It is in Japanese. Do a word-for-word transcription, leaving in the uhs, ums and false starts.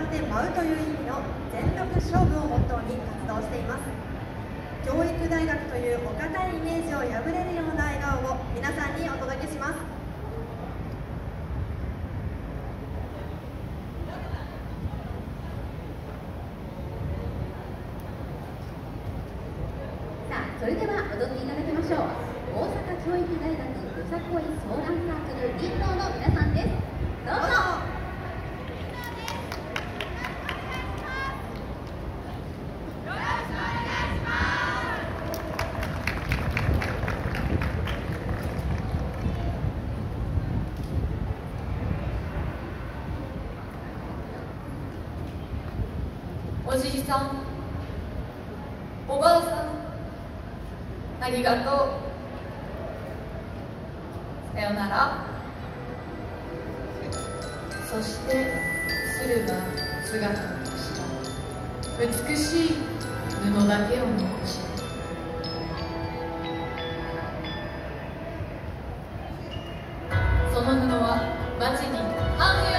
って舞うという意味の全力勝負をモットーに活動しています。教育大学というお堅いイメージを破れるような笑顔を皆さんにお届けします。 さあ、それでは踊っていただきましょう。大阪教育大学よさこいソーランサークルリンドウの皆さんです。どうぞ。 おじいさん、おばあさん、ありがとう。さよなら。そして鶴が姿を消した。美しい布だけを残した。その布は街に繁栄